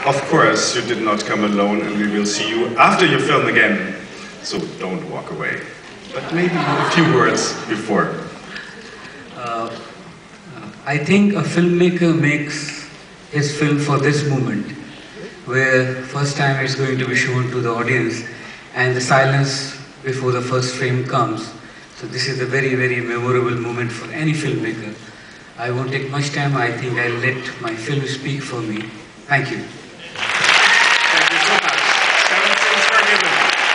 Of course, you did not come alone, and we will see you after your film again. So don't walk away. But maybe a few words before. I think a filmmaker makes his film for this moment, where first time it's going to be shown to the audience, and the silence before the first frame comes. So this is a very, very memorable moment for any filmmaker. I won't take much time. I think I'll let my film speak for me. Thank you. Thank you so much. 7 sins forgiven.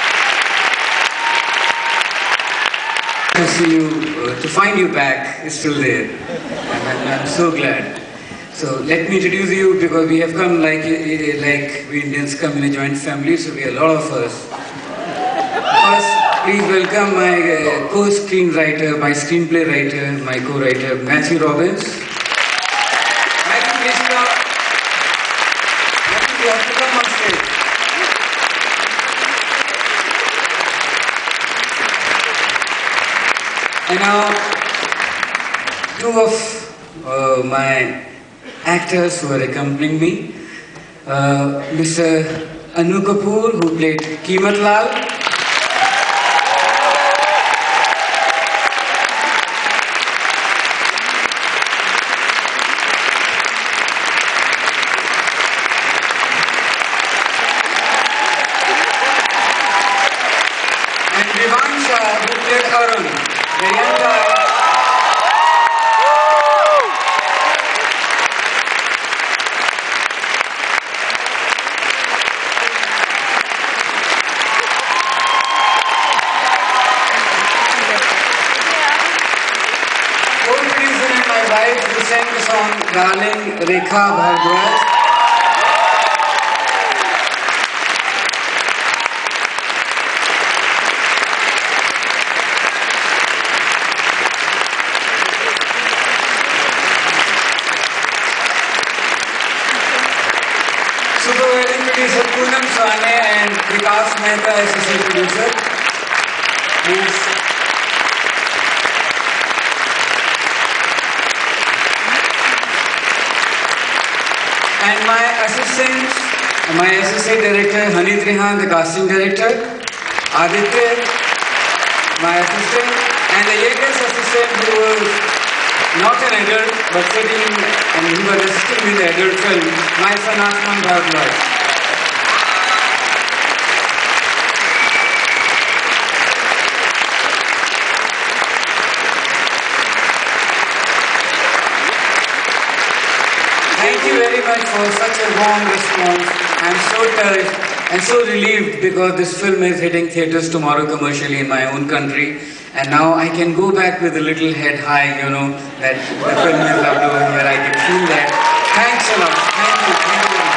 To see you, to find you back is still there, and I'm so glad. So let me introduce you, because we have come like we Indians come in a joint family, so we are a lot of us. First, please welcome my co-screenwriter, my screenplay writer, my co-writer, Matthew Robbins. Matthew, please come. Matthew, you have to come on stage. And now, two of my actors who are accompanying me. Mr. Anu Kapoor, who played Keemat Lal. And Vivan Shah, who played Arun. The young guy. Co-producer and my wife who sang the song Darling, Rekha Bhardwaj. Supervising producer Poonam Swane and Vikas Mehta, assistant producer. And my assistant director Hanit Rehan, the casting director. Aditya, my assistant, and the youngest assistant who was not an adult, but sitting and he was assisting in the adult film, my son Asman Bhardwaj. Thank you very much for such a warm response. I'm so touched and so relieved, because this film is hitting theatres tomorrow commercially in my own country. And now I can go back with a little head high, you know, that the film is loved over here. I can feel that. Thanks a lot. Thank you. Thank you.